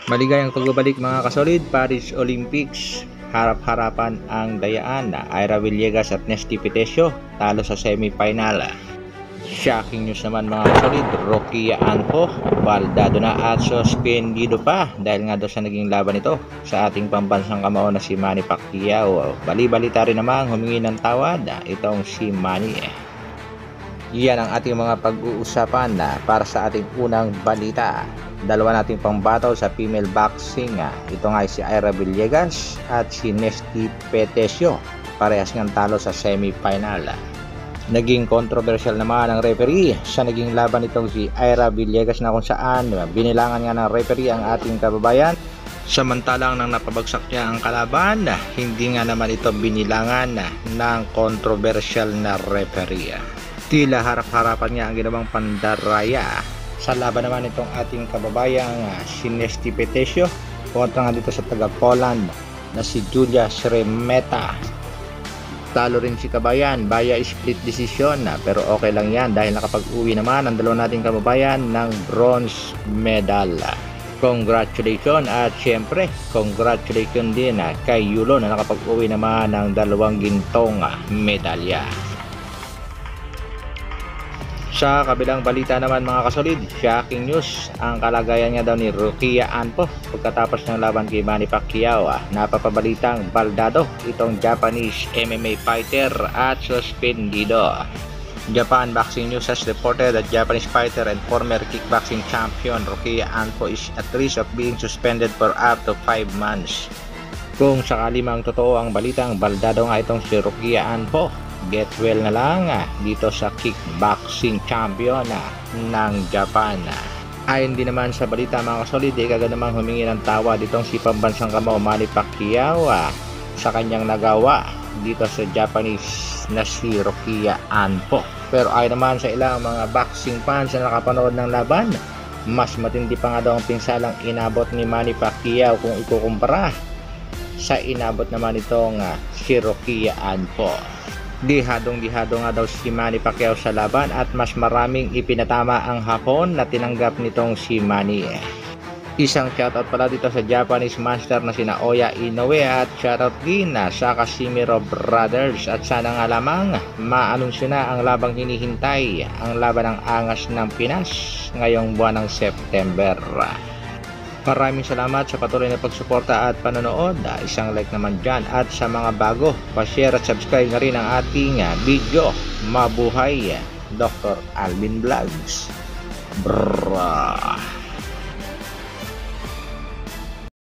Maligayang pagbabalik mga kasolid, Paris Olympics. Harap-harapan ang dayaan na Ira Villegas at Nesty Petesio, talo sa semi-final. Shocking news naman mga kasolid, Rocky Anpo, baldado na at suspendido pa dahil nga daw sa naging laban ito sa ating pambansang kamao na si Manny Pacquiao. Bali-balita rin naman humingi ng tawad itong si Manny. Yan ang ating mga pag-uusapan para sa ating unang balita. Dalawa nating pangbattle sa female boxing. Ito nga ay si Ira Villegas at si Nesty Petesio. Parehas ng talo sa semi-final. Naging controversial naman ang referee sa naging laban itong si Ira Villegas na kung saan binilangan nga ng referee ang ating kababayan. Samantalang nang napabagsak niya ang kalaban, hindi nga naman ito binilangan ng controversial na referee. Tila harap-harapan niya ang ginawang pandaraya. Sa laban naman itong ating kababayang si Nesty Petesio kontra nga dito sa taga-Poland na si Julia Sremeta. Talo rin si kabayan via split decision pero okay lang yan dahil nakapag-uwi naman ang dalawa nating kababayan ng bronze medal. Congratulations at syempre congratulations din kay Yulo na nakapag-uwi naman ng 2 gintong medalya. Sa kabilang balita naman mga kasolid, shocking news ang kalagayan nga daw ni Rocky Anpo pagkatapos ng laban kay Manny Pacquiao. Napapabalitang baldado itong Japanese MMA fighter at suspendido. Japan Boxing News has reported that Japanese fighter and former kickboxing champion Rocky Anpo is at risk of being suspended for up to 5 months. Kung sakali mang totoo ang balitang baldado nga itong si Rocky Anpo, get well na lang dito sa kickboxing champion ng Japan. Ayon din naman sa balita mga kasolid, kagad namang humingi ng tawa ditong si pambansang kamao Manny Pacquiao sa kanyang nagawa dito sa Japanese na si Rocky Anpo. Pero ayon naman sa ilang mga boxing fans na nakapanood ng laban, mas matindi pa nga daw ang pinsalang inabot ni Manny Pacquiao kung ikukumpara sa inabot naman itong si Rocky Anpo. Dihadong-dihado nga daw si Manny Pacquiao sa laban at mas maraming ipinatama ang hapon na tinanggap nitong si Manny. Isang shoutout pala dito sa Japanese master na sina Oya Inoue at shoutout din sa Casimiro Brothers at sana nga lamang maanunsyo na ang labang hinihintay, ang laban ng angas ng Pinas ngayong buwan ng September. Maraming salamat sa patuloy na pagsuporta at panonood. Isang like naman dyan at sa mga bago, pa-share at subscribe na rin ang ating video. Mabuhay Dr. Alvin Vlogs. Brrrr.